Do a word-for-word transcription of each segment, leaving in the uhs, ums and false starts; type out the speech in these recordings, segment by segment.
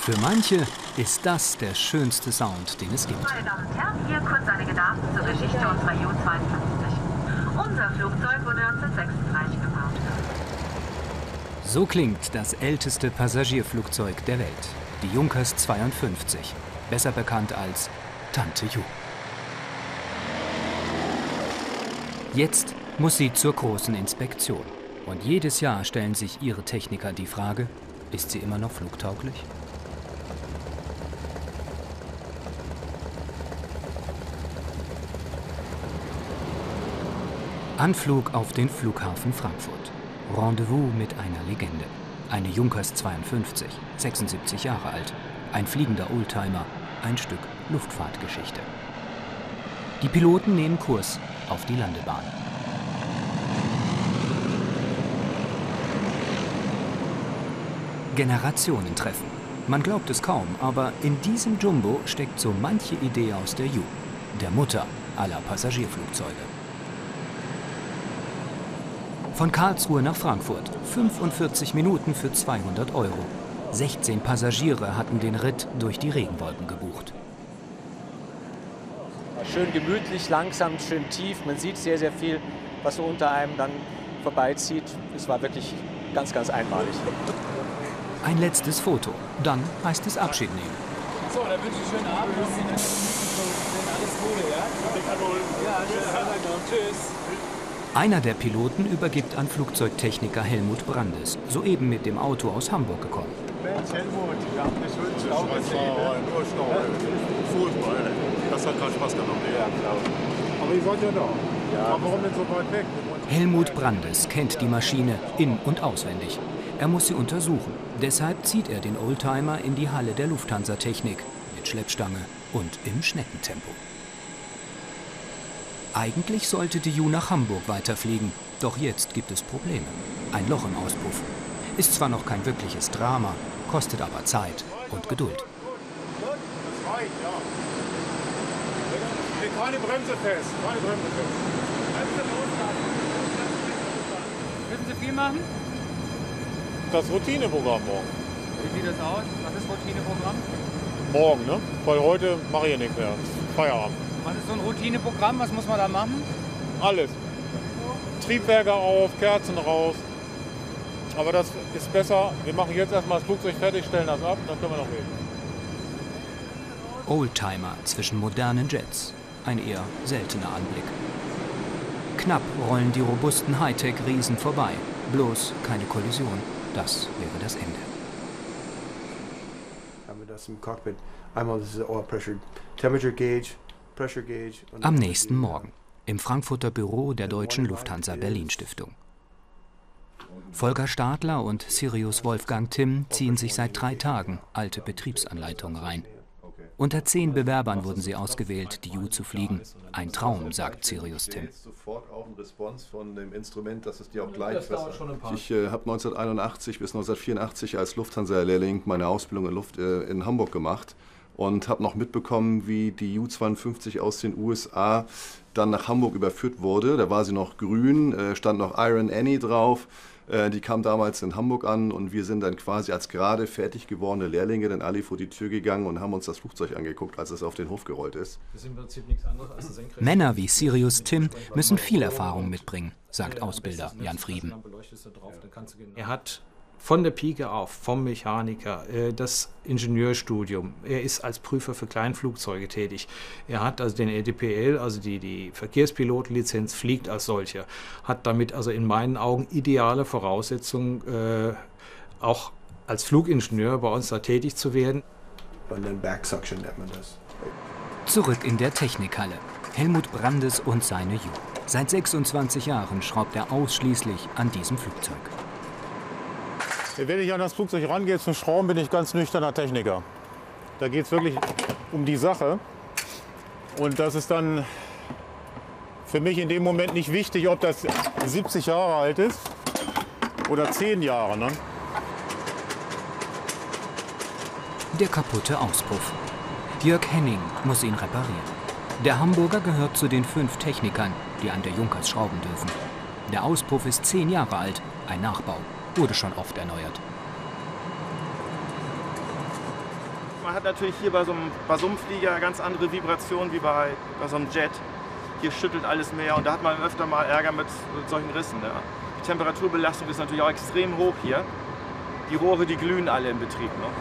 Für manche ist das der schönste Sound, den es gibt. Meine Damen und Herren, hier kurz einige Daten zur Geschichte unserer Ju zweiundfünfzig. Unser Flugzeug wurde neunzehnhundertsechsunddreißig gebaut. So klingt das älteste Passagierflugzeug der Welt, die Junkers zweiundfünfzig, besser bekannt als Tante Ju. Jetzt muss sie zur großen Inspektion. Und jedes Jahr stellen sich ihre Techniker die Frage, ist sie immer noch flugtauglich? Anflug auf den Flughafen Frankfurt. Rendezvous mit einer Legende. Eine Junkers zweiundfünfzig, sechsundsiebzig Jahre alt. Ein fliegender Oldtimer, ein Stück Luftfahrtgeschichte. Die Piloten nehmen Kurs auf die Landebahn. Generationentreffen. Man glaubt es kaum, aber in diesem Jumbo steckt so manche Idee aus der Ju, der Mutter aller Passagierflugzeuge. Von Karlsruhe nach Frankfurt, fünfundvierzig Minuten für zweihundert Euro. sechzehn Passagiere hatten den Ritt durch die Regenwolken gebucht. Schön gemütlich, langsam, schön tief. Man sieht sehr, sehr viel, was so unter einem dann vorbeizieht. Es war wirklich ganz, ganz einmalig. Ein letztes Foto. Dann heißt es Abschied nehmen. So, dann wünsche ich einen schönen Abend. Alles Gute, ja? Ja, schönen Tschüss. Einer der Piloten übergibt an Flugzeugtechniker Helmut Brandes, soeben mit dem Auto aus Hamburg gekommen. Mensch, Helmut, wir haben eine schöne Stau gesehen. Nur Stau. Furchtbar, das hat gerade Spaß gemacht. Ja, klar. Aber ihr seid ja da. Ja. Aber warum denn so weit weg? Helmut Brandes kennt die Maschine in- und auswendig. Er muss sie untersuchen. Deshalb zieht er den Oldtimer in die Halle der Lufthansa-Technik mit Schleppstange und im Schneckentempo. Eigentlich sollte die Ju nach Hamburg weiterfliegen, doch jetzt gibt es Probleme. Ein Loch im Auspuff. Ist zwar noch kein wirkliches Drama, kostet aber Zeit und Geduld. Das reicht, ja. Keine Bremse fest, keine Bremse fest. Bremse loslassen. Müssen Sie viel machen? Das Routineprogramm morgen. Wie sieht das aus? Was ist Routineprogramm? Morgen, ne? Weil heute mache ich ja nichts mehr. Feierabend. Was ist so ein Routineprogramm? Was muss man da machen? Alles. Triebwerke auf, Kerzen raus. Aber das ist besser. Wir machen jetzt erstmal das Flugzeug fertig, stellen das ab, dann können wir noch reden. Oldtimer zwischen modernen Jets. Ein eher seltener Anblick. Knapp rollen die robusten Hightech-Riesen vorbei. Bloß keine Kollision. Das wäre das Ende. Haben wir das im Cockpit. Einmal das Oil Pressure, Temperature Gauge, Pressure Gauge. Am nächsten Morgen im Frankfurter Büro der Deutschen Lufthansa Berlin Stiftung. Volker Stadler und Sirius Wolfgang Timm ziehen sich seit drei Tagen alte Betriebsanleitungen rein. Unter zehn Bewerbern wurden sie ausgewählt, die Ju zu fliegen. Ein Traum, sagt Sirius Timm. Sofort auch ein Response von dem Instrument, dass es dir auch gleich besser. Ich äh, habe neunzehnhunderteinundachtzig bis neunzehnhundertvierundachtzig als Lufthansa-Lehrling meine Ausbildung in, Luft, äh, in Hamburg gemacht und habe noch mitbekommen, wie die Ju zweiundfünfzig aus den U S A dann nach Hamburg überführt wurde. Da war sie noch grün, äh, stand noch Iron Annie drauf. Die kam damals in Hamburg an und wir sind dann quasi als gerade fertig gewordene Lehrlinge dann alle vor die Tür gegangen und haben uns das Flugzeug angeguckt, als es auf den Hof gerollt ist. Das ist im Prinzip nichts anderes als ein Senkrecht. Männer wie Sirius Timm müssen viel Erfahrung mitbringen, sagt Ausbilder Jan Frieden. Er hat von der Pike auf, vom Mechaniker, das Ingenieurstudium. Er ist als Prüfer für Kleinflugzeuge tätig. Er hat also den E D P L, also die, die Verkehrspilotenlizenz, fliegt als solcher. Hat damit also in meinen Augen ideale Voraussetzungen, äh, auch als Flugingenieur bei uns da tätig zu werden. Und dann Backsuction nennt man das. Zurück in der Technikhalle. Helmut Brandes und seine Ju. Seit sechsundzwanzig Jahren schraubt er ausschließlich an diesem Flugzeug. Wenn ich an das Flugzeug rangehe zum Schrauben, bin ich ganz nüchterner Techniker. Da geht es wirklich um die Sache. Und das ist dann für mich in dem Moment nicht wichtig, ob das siebzig Jahre alt ist oder zehn Jahre. Ne? Der kaputte Auspuff. Jörg Henning muss ihn reparieren. Der Hamburger gehört zu den fünf Technikern, die an der Junkers schrauben dürfen. Der Auspuff ist zehn Jahre alt, ein Nachbau. Wurde schon oft erneuert. Man hat natürlich hier bei so einem, bei so einem Flieger ganz andere Vibrationen wie bei, bei so einem Jet. Hier schüttelt alles mehr und da hat man öfter mal Ärger mit, mit solchen Rissen. Ne? Die Temperaturbelastung ist natürlich auch extrem hoch hier. Die Rohre, die glühen alle im Betrieb. Ne?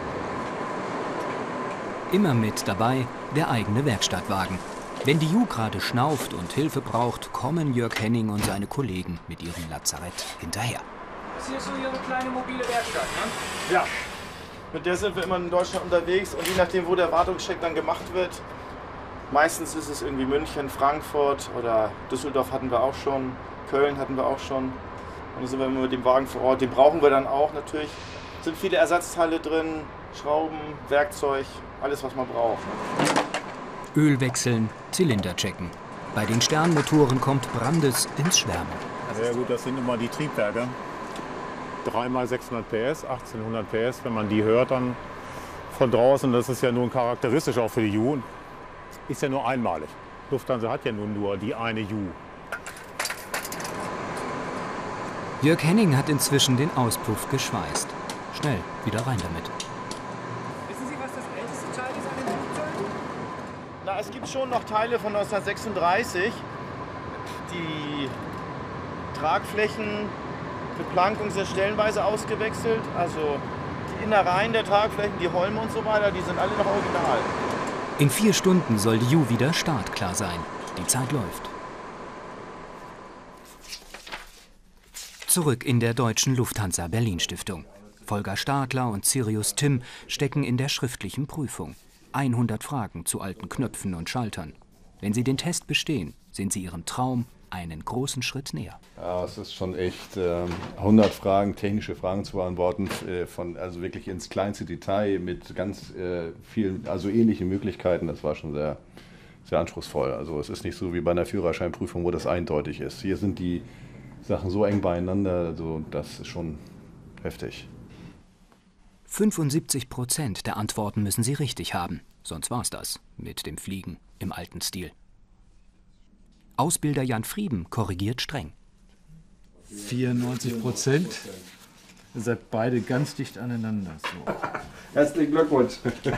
Immer mit dabei der eigene Werkstattwagen. Wenn die Ju gerade schnauft und Hilfe braucht, kommen Jörg Henning und seine Kollegen mit ihrem Lazarett hinterher. Das hier ist so Ihre kleine mobile Werkstatt, ne? Ja. Mit der sind wir immer in Deutschland unterwegs und je nachdem, wo der Wartungscheck dann gemacht wird, meistens ist es irgendwie München, Frankfurt oder Düsseldorf hatten wir auch schon, Köln hatten wir auch schon. Und dann sind wir immer mit dem Wagen vor Ort. Den brauchen wir dann auch natürlich. Es sind viele Ersatzteile drin, Schrauben, Werkzeug, alles was man braucht. Öl wechseln, Zylinder checken. Bei den Sternmotoren kommt Brandes ins Schwärmen. Sehr gut, das sind immer die Triebwerke. drei mal sechshundert P S, achtzehnhundert P S, wenn man die hört dann von draußen, das ist ja nun charakteristisch auch für die Ju. Ist ja nur einmalig. Lufthansa hat ja nun nur die eine Ju. Jörg Henning hat inzwischen den Auspuff geschweißt. Schnell, wieder rein damit. Wissen Sie, was das älteste Teil ist an dem Flugzeug? Na, es gibt schon noch Teile von neunzehnhundertsechsunddreißig. Die Tragflächen, Beplankung sind stellenweise ausgewechselt. Also die Innereien der Tragflächen, die Holme und so weiter, die sind alle noch original. In vier Stunden soll die Ju wieder startklar sein. Die Zeit läuft. Zurück in der Deutschen Lufthansa Berlin Stiftung. Volker Stadler und Sirius Timm stecken in der schriftlichen Prüfung. hundert Fragen zu alten Knöpfen und Schaltern. Wenn sie den Test bestehen, sind sie ihrem Traum einen großen Schritt näher. Ja, es ist schon echt äh, hundert Fragen, technische Fragen zu beantworten, äh, von, also wirklich ins kleinste Detail mit ganz äh, vielen, also ähnlichen Möglichkeiten. Das war schon sehr, sehr anspruchsvoll. Also es ist nicht so wie bei einer Führerscheinprüfung, wo das eindeutig ist. Hier sind die Sachen so eng beieinander, also das ist schon heftig. fünfundsiebzig Prozent der Antworten müssen sie richtig haben. Sonst war's das mit dem Fliegen im alten Stil. Ausbilder Jan Frieben korrigiert streng. vierundneunzig Prozent. Ihr seid beide ganz dicht aneinander. So. Herzlichen Glückwunsch.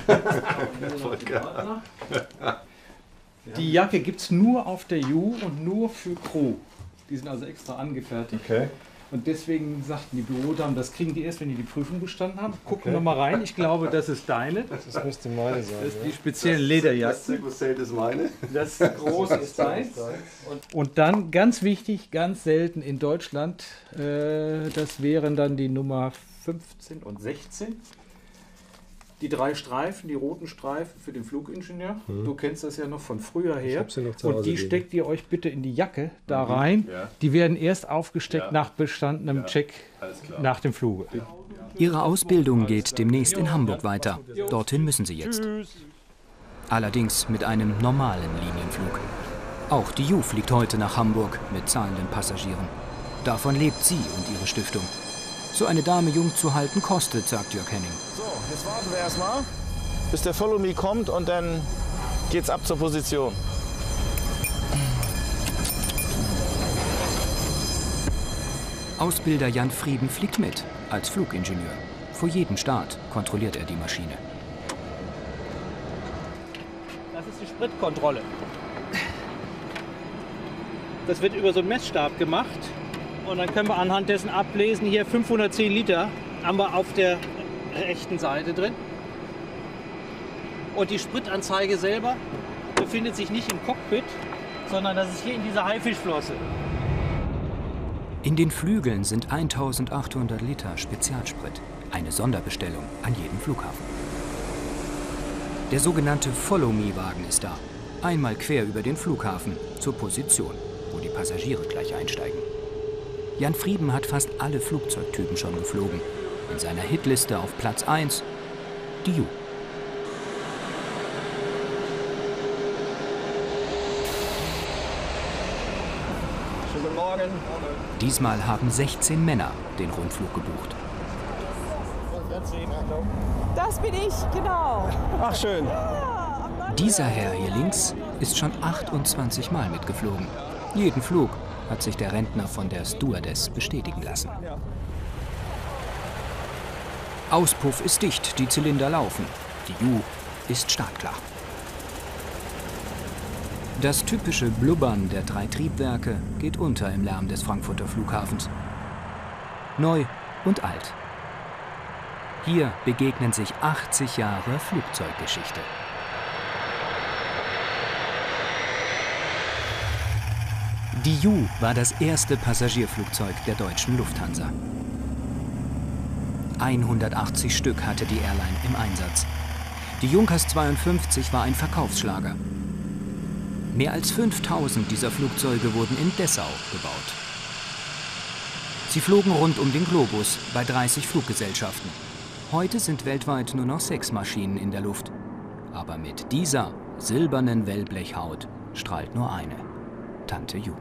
Die Jacke gibt es nur auf der Ju und nur für Crew. Die sind also extra angefertigt. Okay. Und deswegen sagten die Bürodamen, das kriegen die erst, wenn die die Prüfung bestanden haben. Gucken Okay. wir mal rein. Ich glaube, das ist deine. Das müsste meine sein. Das ist die speziellen Lederjacken. Das ist meine. Das große ist deins. Und, und dann, ganz wichtig, ganz selten in Deutschland, äh, das wären dann die Nummer fünfzehn und sechzehn. Die drei Streifen, die roten Streifen für den Flugingenieur. Mhm. Du kennst das ja noch von früher her. Ich hab sie noch zu Und Hause die liegen. steckt ihr euch bitte in die Jacke da Mhm. rein. Ja. Die werden erst aufgesteckt Ja. nach bestandenem Ja. Check Alles klar. nach dem Fluge. Ihre Ausbildung geht demnächst in Hamburg weiter. Dorthin müssen sie jetzt. Allerdings mit einem normalen Linienflug. Auch die Ju fliegt heute nach Hamburg mit zahlenden Passagieren. Davon lebt sie und ihre Stiftung. So eine Dame jung zu halten kostet, sagt Jörg Henning. So, jetzt warten wir erstmal, bis der Follow Me kommt und dann geht's ab zur Position. Ausbilder Jan Frieben fliegt mit, als Flugingenieur. Vor jedem Start kontrolliert er die Maschine. Das ist die Spritkontrolle. Das wird über so einen Messstab gemacht und dann können wir anhand dessen ablesen, hier fünfhundertzehn Liter haben wir auf der rechten Seite drin. Und die Spritanzeige selber befindet sich nicht im Cockpit, sondern das ist hier in dieser Haifischflosse. In den Flügeln sind eintausendachthundert Liter Spezialsprit, eine Sonderbestellung an jedem Flughafen. Der sogenannte Follow-Me-Wagen ist da, einmal quer über den Flughafen zur Position, wo die Passagiere gleich einsteigen. Jan Frieben hat fast alle Flugzeugtypen schon geflogen. In seiner Hitliste auf Platz eins die Ju. Guten Morgen. Diesmal haben sechzehn Männer den Rundflug gebucht. Das bin ich, genau. Ach, schön. Dieser Herr hier links ist schon achtundzwanzig Mal mitgeflogen. Jeden Flug hat sich der Rentner von der Stewardess bestätigen lassen. Auspuff ist dicht, die Zylinder laufen. Die Ju ist startklar. Das typische Blubbern der drei Triebwerke geht unter im Lärm des Frankfurter Flughafens. Neu und alt. Hier begegnen sich achtzig Jahre Flugzeuggeschichte. Die Ju war das erste Passagierflugzeug der deutschen Lufthansa. hundertachtzig Stück hatte die Airline im Einsatz. Die Junkers zweiundfünfzig war ein Verkaufsschlager. Mehr als fünftausend dieser Flugzeuge wurden in Dessau gebaut. Sie flogen rund um den Globus bei dreißig Fluggesellschaften. Heute sind weltweit nur noch sechs Maschinen in der Luft. Aber mit dieser silbernen Wellblechhaut strahlt nur eine: Tante Ju.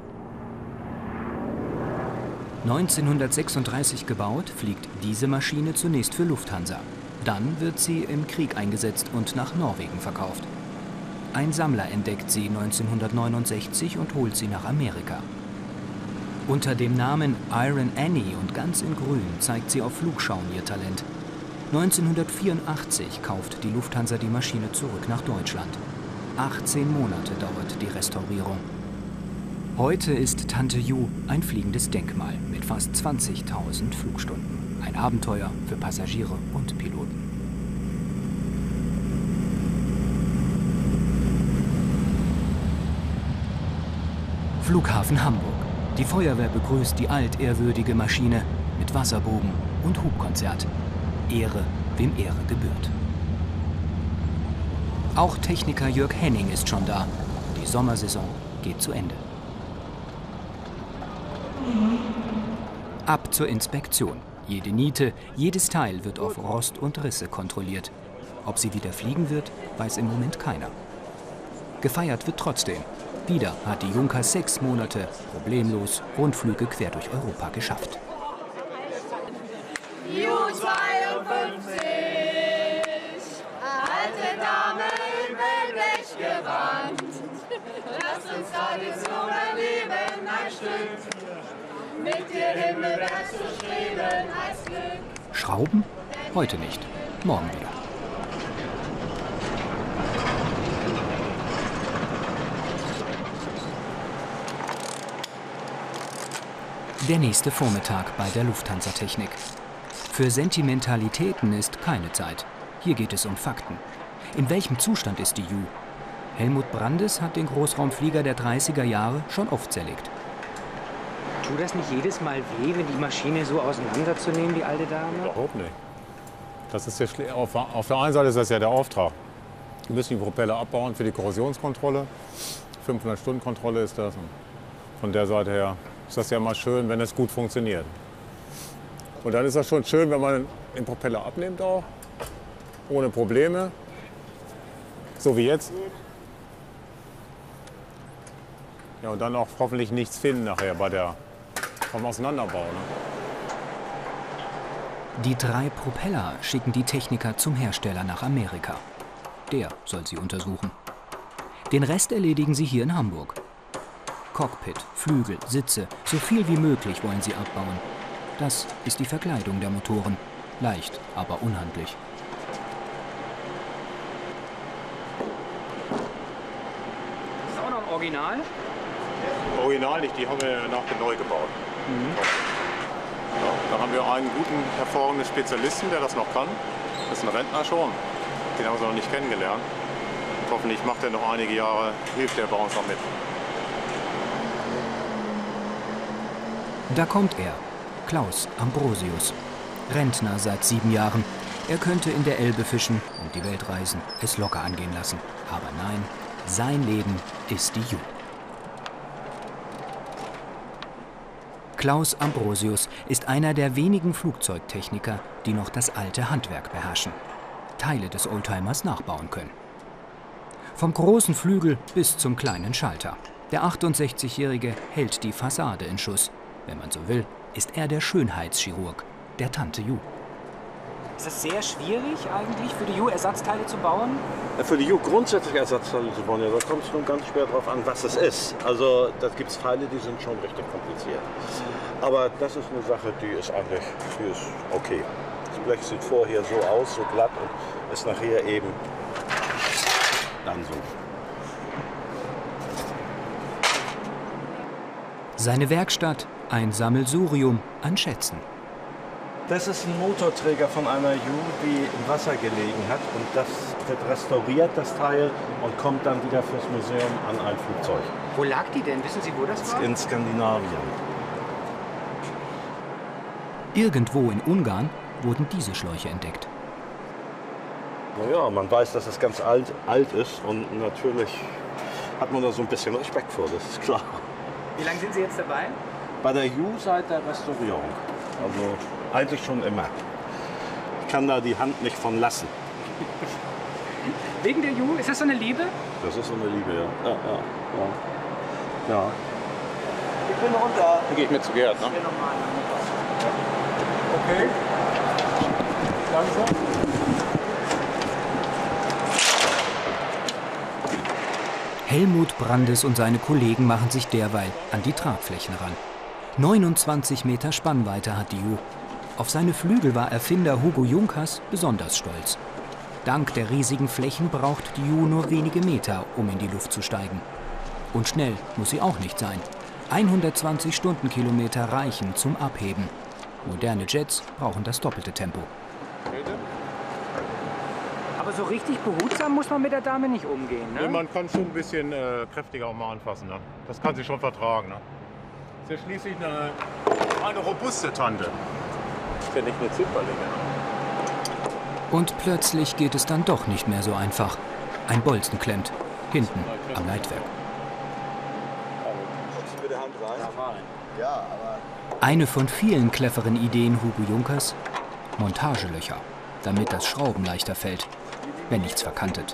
neunzehnhundertsechsunddreißig gebaut, fliegt diese Maschine zunächst für Lufthansa. Dann wird sie im Krieg eingesetzt und nach Norwegen verkauft. Ein Sammler entdeckt sie neunzehnhundertneunundsechzig und holt sie nach Amerika. Unter dem Namen Iron Annie und ganz in Grün zeigt sie auf Flugschauen ihr Talent. neunzehnhundertvierundachtzig kauft die Lufthansa die Maschine zurück nach Deutschland. achtzehn Monate dauert die Restaurierung. Heute ist Tante Ju ein fliegendes Denkmal mit fast zwanzigtausend Flugstunden. Ein Abenteuer für Passagiere und Piloten. Flughafen Hamburg. Die Feuerwehr begrüßt die altehrwürdige Maschine mit Wasserbogen und Hubkonzert. Ehre, wem Ehre gebührt. Auch Techniker Jörg Henning ist schon da. Die Sommersaison geht zu Ende. Ab zur Inspektion. Jede Niete, jedes Teil wird auf Rost und Risse kontrolliert. Ob sie wieder fliegen wird, weiß im Moment keiner. Gefeiert wird trotzdem. Wieder hat die Junkers sechs Monate problemlos Rundflüge quer durch Europa geschafft. Ju zweiundfünfzig, alte Dame im Wellblechgewand. Lasst uns Tradition erleben, ein Stück. Mit dir himmelwärts zu streben als Glück. Schrauben? Heute nicht. Morgen wieder. Der nächste Vormittag bei der Lufthansa Technik. Für Sentimentalitäten ist keine Zeit. Hier geht es um Fakten. In welchem Zustand ist die Ju? Helmut Brandes hat den Großraumflieger der dreißiger Jahre schon oft zerlegt. Tut das nicht jedes Mal weh, wenn die Maschine so auseinanderzunehmen, die alte Dame? Überhaupt nicht. Das ist ja auf, auf der einen Seite ist das ja der Auftrag. Wir müssen die Propeller abbauen für die Korrosionskontrolle. fünfhundert Stunden Kontrolle ist das. Und von der Seite her ist das ja mal schön, wenn es gut funktioniert. Und dann ist das schon schön, wenn man den Propeller abnimmt auch, ohne Probleme. So wie jetzt. Ja, und dann auch hoffentlich nichts finden nachher bei der vom Auseinanderbau. Ne? Die drei Propeller schicken die Techniker zum Hersteller nach Amerika. Der soll sie untersuchen. Den Rest erledigen sie hier in Hamburg. Cockpit, Flügel, Sitze, so viel wie möglich wollen sie abbauen. Das ist die Verkleidung der Motoren. Leicht, aber unhandlich. Das ist auch noch ein Original? Original nicht, die haben wir nachher neu gebaut. Mhm. Ja, da haben wir einen guten, hervorragenden Spezialisten, der das noch kann. Das ist ein Rentner schon. Den haben wir noch nicht kennengelernt. Und hoffentlich macht er noch einige Jahre, hilft er bei uns noch mit. Da kommt er, Klaus Ambrosius. Rentner seit sieben Jahren. Er könnte in der Elbe fischen und die Welt reisen, es locker angehen lassen. Aber nein, sein Leben ist die Ju. Klaus Ambrosius ist einer der wenigen Flugzeugtechniker, die noch das alte Handwerk beherrschen. Teile des Oldtimers nachbauen können. Vom großen Flügel bis zum kleinen Schalter. Der achtundsechzigjährige hält die Fassade in Schuss. Wenn man so will, ist er der Schönheitschirurg der Tante Ju. Ist es sehr schwierig eigentlich für die Ju Ersatzteile zu bauen? Für die Ju grundsätzlich Ersatzteile zu bauen, ja, da kommt es nun ganz schwer drauf an, was es ist. Also da gibt es Teile, die sind schon richtig kompliziert. Aber das ist eine Sache, die ist eigentlich die ist okay. Das Blech sieht vorher so aus, so glatt und ist nachher eben dann so. Seine Werkstatt, ein Sammelsurium an Schätzen. Das ist ein Motorträger von einer Ju, die im Wasser gelegen hat. Und das wird restauriert, das Teil, und kommt dann wieder fürs Museum an ein Flugzeug. Wo lag die denn? Wissen Sie, wo das war? In Skandinavien. Irgendwo in Ungarn wurden diese Schläuche entdeckt. Naja, man weiß, dass es ganz alt, alt ist. Und natürlich hat man da so ein bisschen Respekt vor, das ist klar. Wie lange sind Sie jetzt dabei? Bei der Ju seit der Restaurierung. Also eigentlich schon immer. Ich kann da die Hand nicht von lassen. Wegen der Ju? Ist das so eine Liebe? Das ist so eine Liebe, ja. Ja, ja, ja. ja. Ich bin runter. Dann gehe ich mit zu Gerd, ne? Okay. Langsam. Helmut Brandes und seine Kollegen machen sich derweil an die Tragflächen ran. neunundzwanzig Meter Spannweite hat die Ju. Auf seine Flügel war Erfinder Hugo Junkers besonders stolz. Dank der riesigen Flächen braucht die Ju nur wenige Meter, um in die Luft zu steigen. Und schnell muss sie auch nicht sein. hundertzwanzig Stundenkilometer reichen zum Abheben. Moderne Jets brauchen das doppelte Tempo. Aber so richtig behutsam muss man mit der Dame nicht umgehen, ne? Nee, man kann schon ein bisschen äh, kräftiger auch mal anfassen. Ne? Das kann sie schon vertragen. Ne? Das ist ja schließlich eine, eine robuste Tante. Das ist ja nicht eine Zipperlinge. Und plötzlich geht es dann doch nicht mehr so einfach. Ein Bolzen klemmt, hinten am Leitwerk. Eine von vielen cleveren Ideen Hugo Junkers: Montagelöcher, damit das Schrauben leichter fällt, wenn nichts verkantet.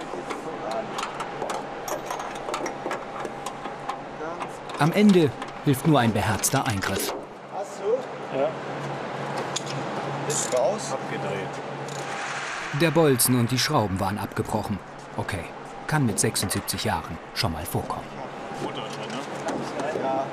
Am Ende hilft nur ein beherzter Eingriff. Hast du? Ja. Ist raus. Abgedreht. Der Bolzen und die Schrauben waren abgebrochen. Okay, kann mit sechsundsiebzig Jahren schon mal vorkommen. Ja.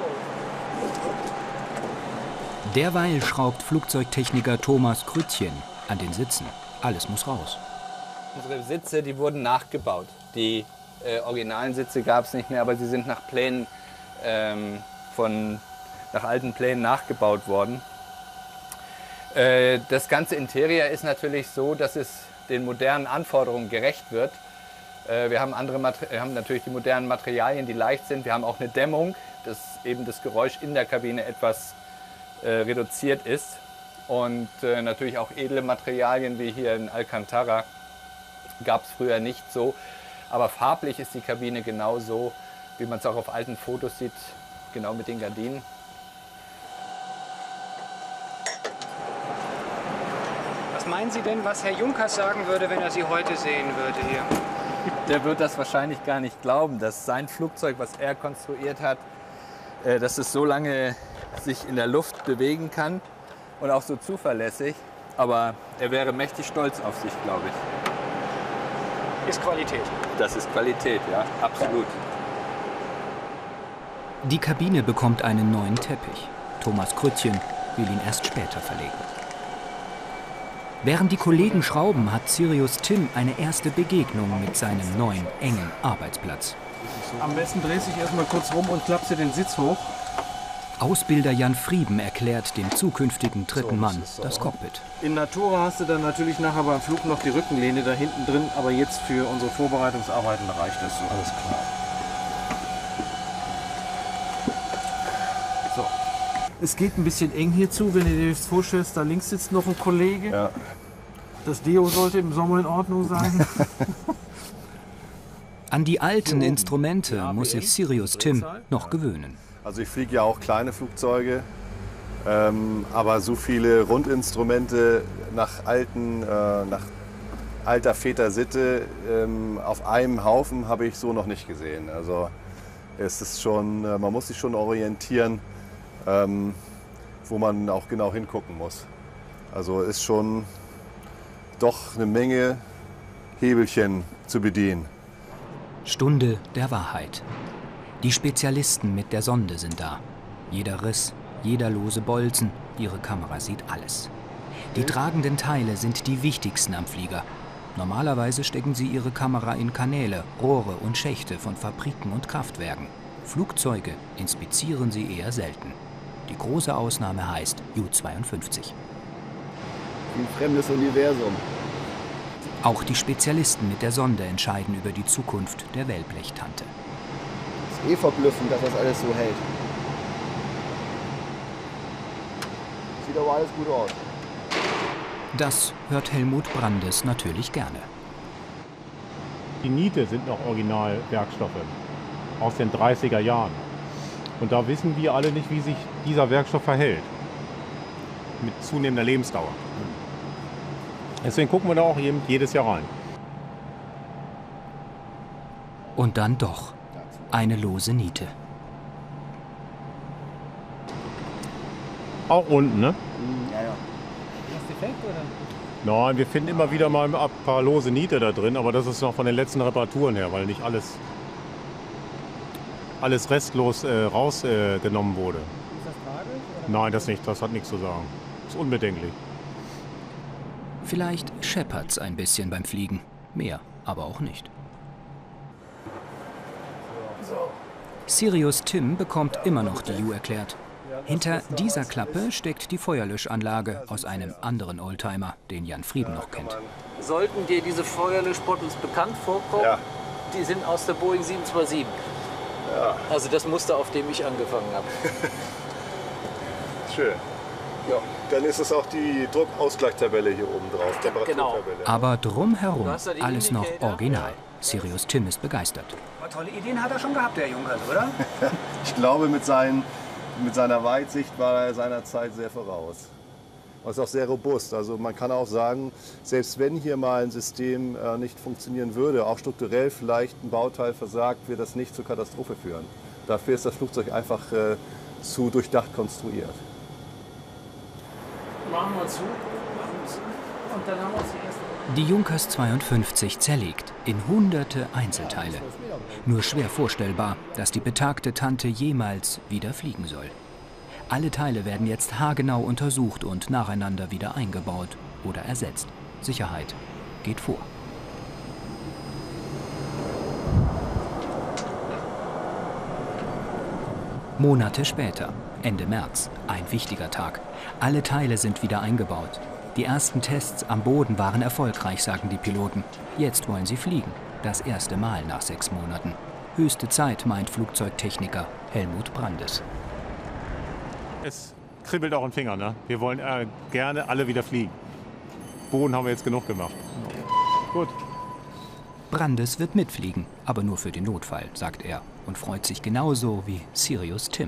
Derweil schraubt Flugzeugtechniker Thomas Krütchen an den Sitzen. Alles muss raus. Unsere Sitze, die wurden nachgebaut. Die äh, originalen Sitze gab es nicht mehr, aber sie sind nach Plänen ähm, von, nach alten Plänen nachgebaut worden. Äh, das ganze Interieur ist natürlich so, dass es den modernen Anforderungen gerecht wird. Äh, wir haben, andere wir haben natürlich die modernen Materialien, die leicht sind. Wir haben auch eine Dämmung, dass eben das Geräusch in der Kabine etwas äh, reduziert ist. Und äh, natürlich auch edle Materialien wie hier in Alcantara gab es früher nicht so. Aber farblich ist die Kabine genauso, wie man es auch auf alten Fotos sieht, genau mit den Gardinen. Was meinen Sie denn, was Herr Junkers sagen würde, wenn er Sie heute sehen würde hier? Der wird das wahrscheinlich gar nicht glauben, dass sein Flugzeug, was er konstruiert hat, äh, dass es so lange sich in der Luft bewegen kann und auch so zuverlässig. Aber er wäre mächtig stolz auf sich, glaube ich. Ist Qualität. Das ist Qualität, ja, absolut. Die Kabine bekommt einen neuen Teppich. Thomas Krütchen will ihn erst später verlegen. Während die Kollegen schrauben, hat Sirius Tim eine erste Begegnung mit seinem neuen, engen Arbeitsplatz. Am besten drehst du dich erstmal kurz rum und klappst dir den Sitz hoch. Ausbilder Jan Frieben erklärt dem zukünftigen dritten Mann das Cockpit. In Natura hast du dann natürlich nachher beim Flug noch die Rückenlehne da hinten drin, aber jetzt für unsere Vorbereitungsarbeiten reicht das so. Alles klar. So. Es geht ein bisschen eng hier zu, wenn du dir das vorstellst, da links sitzt noch ein Kollege. Ja. Das Deo sollte im Sommer in Ordnung sein. An die alten Instrumente muss sich Sirius Tim noch gewöhnen. Also ich fliege ja auch kleine Flugzeuge, ähm, aber so viele Rundinstrumente nach, alten, äh, nach alter Väter-Sitte ähm, auf einem Haufen habe ich so noch nicht gesehen. Also es ist schon, äh, man muss sich schon orientieren, ähm, wo man auch genau hingucken muss. Also ist schon doch eine Menge Hebelchen zu bedienen. Stunde der Wahrheit. Die Spezialisten mit der Sonde sind da. Jeder Riss, jeder lose Bolzen, ihre Kamera sieht alles. Die tragenden Teile sind die wichtigsten am Flieger. Normalerweise stecken sie ihre Kamera in Kanäle, Rohre und Schächte von Fabriken und Kraftwerken. Flugzeuge inspizieren sie eher selten. Die große Ausnahme heißt Ju zweiundfünfzig. Ein fremdes Universum. Auch die Spezialisten mit der Sonde entscheiden über die Zukunft der Wellblechtante. Es ist eh verblüffend, dass das alles so hält. Sieht aber alles gut aus. Das hört Helmut Brandes natürlich gerne. Die Niete sind noch Originalwerkstoffe aus den dreißiger Jahren. Und da wissen wir alle nicht, wie sich dieser Werkstoff verhält. Mit zunehmender Lebensdauer. Deswegen gucken wir da auch jedes Jahr rein. Und dann doch eine lose Niete. Auch unten, ne? Ja, ja. Ist defekt, oder? Nein, wir finden immer wieder mal ein paar lose Niete da drin, aber das ist noch von den letzten Reparaturen her, weil nicht alles, alles restlos äh, rausgenommen äh, wurde. Ist das tragisch? Oder? Nein, das nicht, das hat nichts zu sagen. Das ist unbedenklich. Vielleicht scheppert's ein bisschen beim Fliegen. Mehr, aber auch nicht. Sirius Tim bekommt immer noch die Ju erklärt. Hinter dieser Klappe steckt die Feuerlöschanlage aus einem anderen Oldtimer, den Jan Frieden noch kennt. Sollten dir diese Feuerlöschbottles bekannt vorkommen, Ja. die sind aus der Boeing sieben zwei sieben. Ja. Also das Muster, auf dem ich angefangen habe. Schön. Ja. Dann ist es auch die Druckausgleichstabelle hier oben drauf. Temperaturtabelle. Aber drumherum Du hast ja die alles noch Indicator. original. Sirius Tim ist begeistert. Tolle Ideen hat er schon gehabt, der Junkers, oder? Ich glaube, mit, seinen, mit seiner Weitsicht war er seiner Zeit sehr voraus. Und ist auch sehr robust. Also man kann auch sagen, selbst wenn hier mal ein System äh, nicht funktionieren würde, auch strukturell vielleicht ein Bauteil versagt, wird das nicht zur Katastrophe führen. Dafür ist das Flugzeug einfach äh, zu durchdacht konstruiert. Machen wir zu, machen wir zu. Und dann haben wir uns die erste. Die Junkers zweiundfünfzig zerlegt in hunderte Einzelteile. Nur schwer vorstellbar, dass die betagte Tante jemals wieder fliegen soll. Alle Teile werden jetzt haargenau untersucht und nacheinander wieder eingebaut oder ersetzt. Sicherheit geht vor. Monate später, Ende März, ein wichtiger Tag. Alle Teile sind wieder eingebaut. Die ersten Tests am Boden waren erfolgreich, sagen die Piloten. Jetzt wollen sie fliegen. Das erste Mal nach sechs Monaten. Höchste Zeit, meint Flugzeugtechniker Helmut Brandes. Es kribbelt auch im Finger, ne? Wir wollen äh, gerne alle wieder fliegen. Boden haben wir jetzt genug gemacht. Gut. Brandes wird mitfliegen, aber nur für den Notfall, sagt er. Und freut sich genauso wie Sirius Tim.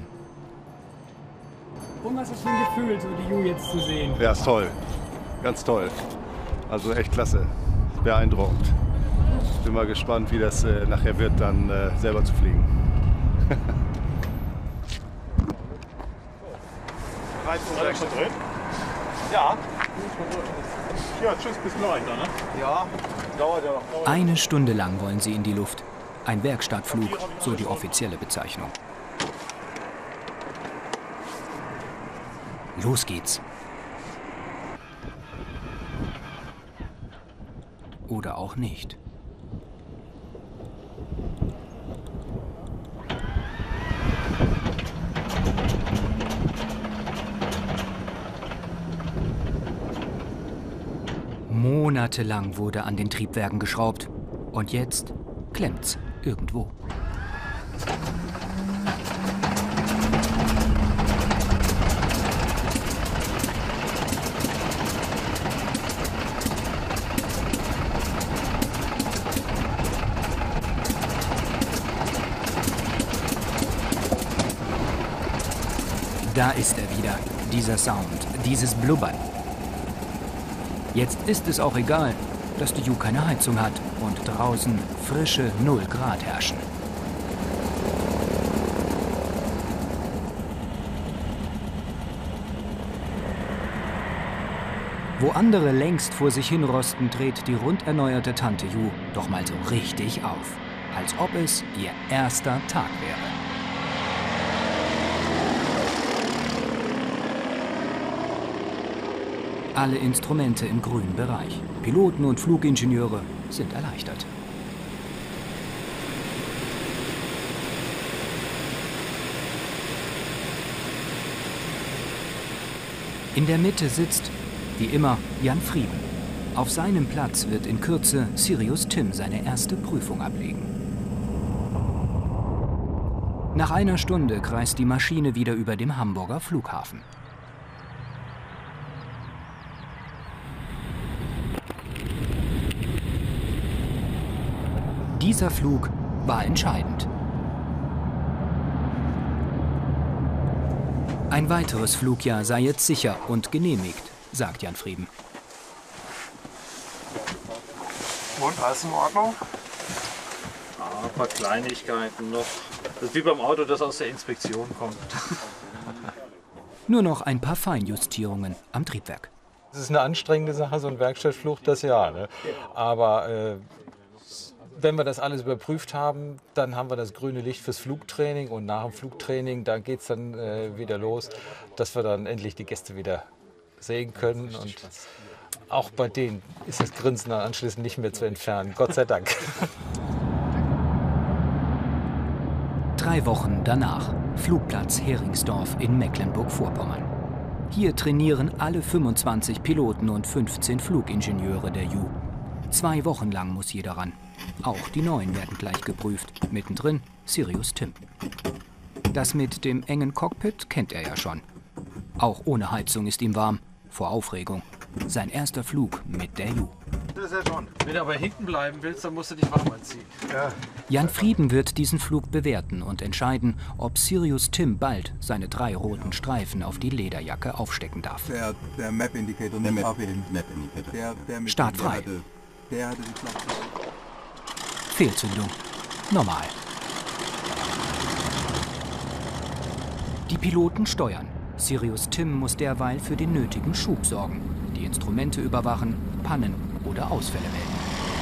Und was ist das für ein Gefühl, so die Ju jetzt zu sehen? Ja, ist toll. Ganz toll. Also echt klasse. Beeindruckend. Ich bin mal gespannt, wie das äh, nachher wird, dann äh, selber zu fliegen. Alles schon drin? Ja. Ja, tschüss, bis gleich dann, ne? Ja, dauert ja noch. Eine Stunde lang wollen sie in die Luft. Ein Werkstattflug, so die offizielle Bezeichnung. Los geht's. Oder auch nicht. Monatelang wurde an den Triebwerken geschraubt. Und jetzt klemmt's irgendwo. Da ist er wieder, dieser Sound, dieses Blubbern. Jetzt ist es auch egal, dass die Ju keine Heizung hat und draußen frische null Grad herrschen. Wo andere längst vor sich hinrosten, dreht die rund erneuerte Tante Ju doch mal so richtig auf, als ob es ihr erster Tag wäre. Alle Instrumente im grünen Bereich. Piloten und Flugingenieure sind erleichtert. In der Mitte sitzt, wie immer, Jan Frieben. Auf seinem Platz wird in Kürze Sirius Tim seine erste Prüfung ablegen. Nach einer Stunde kreist die Maschine wieder über dem Hamburger Flughafen. Dieser Flug war entscheidend. Ein weiteres Flugjahr sei jetzt sicher und genehmigt, sagt Jan Frieben. Und, alles in Ordnung? Ah, ein paar Kleinigkeiten noch. Das ist wie beim Auto, das aus der Inspektion kommt. Nur noch ein paar Feinjustierungen am Triebwerk. Es ist eine anstrengende Sache, so ein Werkstattflug, das ja. Ne? Aber äh, wenn wir das alles überprüft haben, dann haben wir das grüne Licht fürs Flugtraining. Und nach dem Flugtraining, da geht es dann äh, wieder los, dass wir dann endlich die Gäste wieder sehen können. Und auch bei denen ist das Grinsen dann anschließend nicht mehr zu entfernen. Gott sei Dank. Drei Wochen danach, Flugplatz Heringsdorf in Mecklenburg-Vorpommern. Hier trainieren alle fünfundzwanzig Piloten und fünfzehn Flugingenieure der Ju. Zwei Wochen lang muss jeder ran. Auch die Neuen werden gleich geprüft. Mittendrin Sirius Tim. Das mit dem engen Cockpit kennt er ja schon. Auch ohne Heizung ist ihm warm. Vor Aufregung. Sein erster Flug mit der Ju. Das ist ja schon. Wenn du aber hinten bleiben willst, dann musst du dich warm anziehen. Ja. Jan Frieben wird diesen Flug bewerten und entscheiden, ob Sirius Tim bald seine drei roten Streifen auf die Lederjacke aufstecken darf. Der, der Map-Indicator der nicht Map, abheben. Map der, der mit Start frei. Der hatte, der hatte die Klappe. Fehlzündung. Normal. Die Piloten steuern. Sirius Tim muss derweil für den nötigen Schub sorgen, die Instrumente überwachen, Pannen oder Ausfälle melden.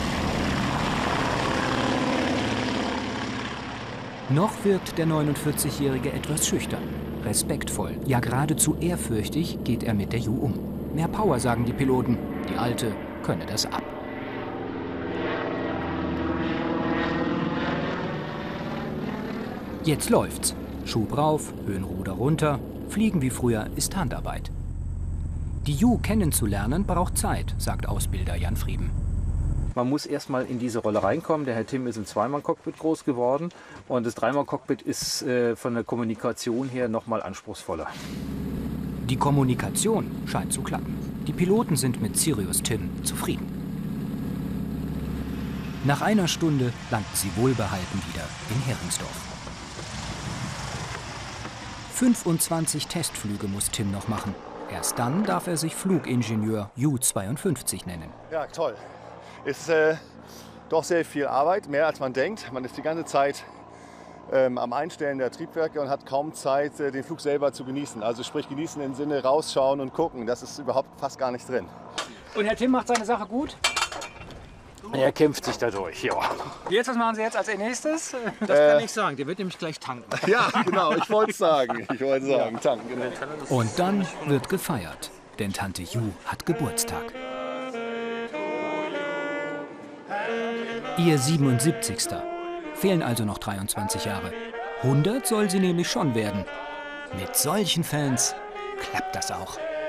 Noch wirkt der neunundvierzigjährige etwas schüchtern, respektvoll, ja geradezu ehrfürchtig geht er mit der Ju um. Mehr Power, sagen die Piloten, die Alte könne das ab. Jetzt läuft's. Schub rauf, Höhenruder runter, Fliegen wie früher ist Handarbeit. Die Ju kennenzulernen braucht Zeit, sagt Ausbilder Jan Frieben. Man muss erst mal in diese Rolle reinkommen. Der Herr Tim ist im Zweimann-Cockpit groß geworden und das Dreimann-Cockpit ist äh, von der Kommunikation her noch mal anspruchsvoller. Die Kommunikation scheint zu klappen. Die Piloten sind mit Sirius Tim zufrieden. Nach einer Stunde landen sie wohlbehalten wieder in Heringsdorf. fünfundzwanzig Testflüge muss Tim noch machen. Erst dann darf er sich Flugingenieur Ju zweiundfünfzig nennen. Ja, toll. Ist äh, doch sehr viel Arbeit, mehr als man denkt. Man ist die ganze Zeit ähm, am Einstellen der Triebwerke und hat kaum Zeit, äh, den Flug selber zu genießen. Also sprich genießen im Sinne rausschauen und gucken. Das ist überhaupt fast gar nicht drin. Und Herr Tim macht seine Sache gut? Er kämpft sich dadurch, ja. Jetzt, was machen Sie jetzt als nächstes? Das kann ich sagen, der wird nämlich gleich tanken. Ja, genau, ich wollte es sagen. Ich wollte sagen, tanken, genau. Und dann wird gefeiert, denn Tante Ju hat Geburtstag. Ihr siebenundsiebzigster Fehlen also noch dreiundzwanzig Jahre. hundert soll sie nämlich schon werden. Mit solchen Fans klappt das auch.